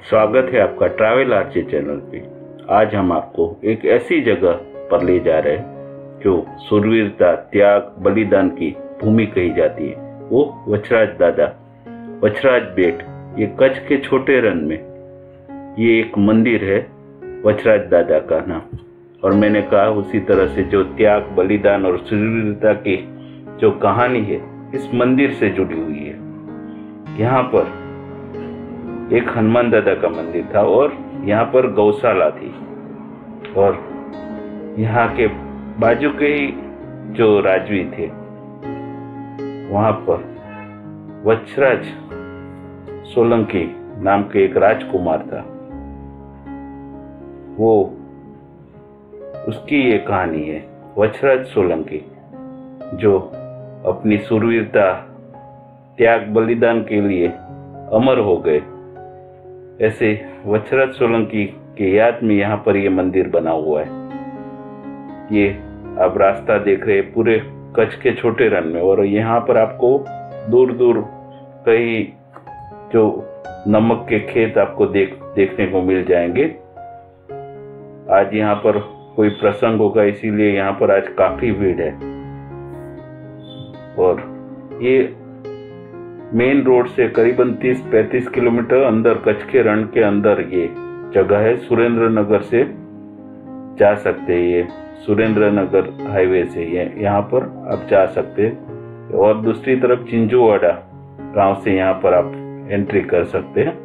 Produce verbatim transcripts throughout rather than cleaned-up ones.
स्वागत है आपका ट्रैवल आरजे चैनल पे। आज हम आपको एक ऐसी जगह पर ले जा रहे हैं जो शूरवीरता, त्याग, बलिदान की भूमि कही जाती है। वो वछराज दादा वछराज बेट, ये कच्छ के छोटे रण में ये एक मंदिर है वछराज दादा का नाम। और मैंने कहा उसी तरह से जो त्याग, बलिदान और शूरवीरता की जो कहानी है इस मंदिर से जुड़ी हुई है। यहाँ पर एक हनुमान दादा का मंदिर था और यहाँ पर गौशाला थी। और यहाँ के बाजू के ही जो राजवी थे वहाँ पर वछराज सोलंकी नाम के एक राजकुमार था। वो उसकी ये कहानी है वछराज सोलंकी, जो अपनी शूरवीरता, त्याग, बलिदान के लिए अमर हो गए। ऐसे वछराज सोलंकी के याद में यहाँ पर ये मंदिर बना हुआ है। ये आप रास्ता देख रहे हैं पूरे कच्छ के छोटे रण में, और यहाँ पर आपको दूर दूर कई जो नमक के खेत आपको देख देखने को मिल जाएंगे। आज यहाँ पर कोई प्रसंग होगा, इसीलिए यहाँ पर आज काफी भीड़ है। और ये मेन रोड से करीबन तीस पैंतीस किलोमीटर अंदर कच्छ के रण के अंदर ये जगह है। सुरेंद्र नगर से जा सकते हैं, ये सुरेंद्र नगर हाईवे से ये यहाँ पर आप जा सकते हैं। और दूसरी तरफ चिंजोवाड़ा गांव से यहाँ पर आप एंट्री कर सकते हैं।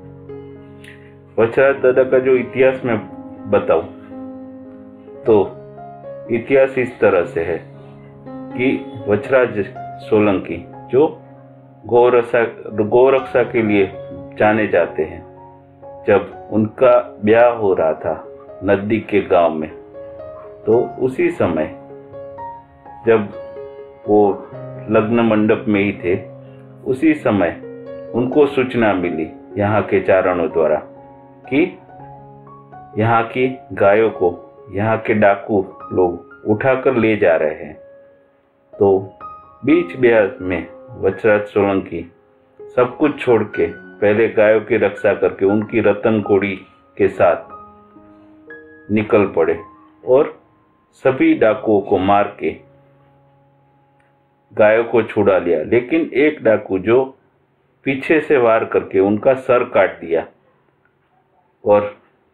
वछराज दादा का जो इतिहास में बताऊं तो इतिहास इस तरह से है कि वछराज सोलंकी जो गौरक्षा गौरक्षा के लिए जाने जाते हैं, जब उनका ब्याह हो रहा था नजदीक के गांव में, तो उसी समय जब वो लग्न मंडप में ही थे, उसी समय उनको सूचना मिली यहाँ के चारणों द्वारा कि यहाँ की गायों को यहाँ के डाकू लोग उठाकर ले जा रहे हैं। तो बीच ब्याह में वछराज सोलंकी सब कुछ छोड़ के पहले गायों की रक्षा करके उनकी रतन कोड़ी के साथ निकल पड़े और सभी डाकुओं को मार के गायों को छुड़ा लिया। लेकिन एक डाकू जो पीछे से वार करके उनका सर काट दिया, और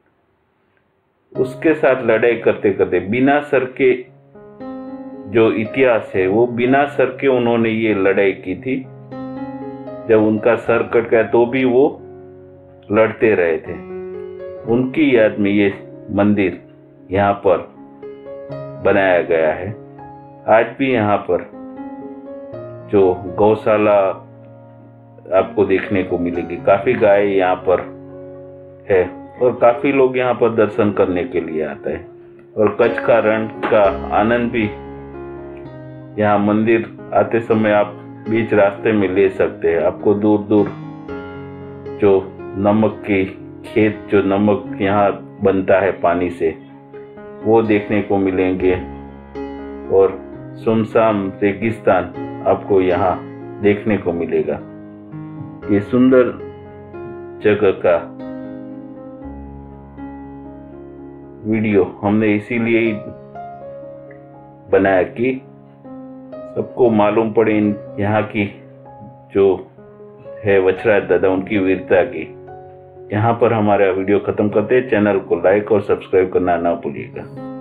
उसके साथ लड़ाई करते करते बिना सर के जो इतिहास है वो बिना सर के उन्होंने ये लड़ाई की थी। जब उनका सर कट गया तो भी वो लड़ते रहे थे। उनकी याद में ये मंदिर यहाँ पर बनाया गया है। आज भी यहाँ पर जो गौशाला आपको देखने को मिलेगी, काफी गाय यहाँ पर है और काफी लोग यहाँ पर दर्शन करने के लिए आते हैं। और कच्छ का रण का आनंद भी यहाँ मंदिर आते समय आप बीच रास्ते में ले सकते हैं। आपको दूर दूर जो नमक के खेत, जो नमक यहाँ बनता है पानी से, वो देखने को मिलेंगे। और सुनसान रेगिस्तान आपको यहाँ देखने को मिलेगा। ये सुंदर जगह का वीडियो हमने इसीलिए ही बनाया कि सबको मालूम पड़े यहाँ की जो है वछराज दादा, उनकी वीरता की। यहाँ पर हमारा वीडियो खत्म करते हैं। चैनल को लाइक और सब्सक्राइब करना ना भूलिएगा।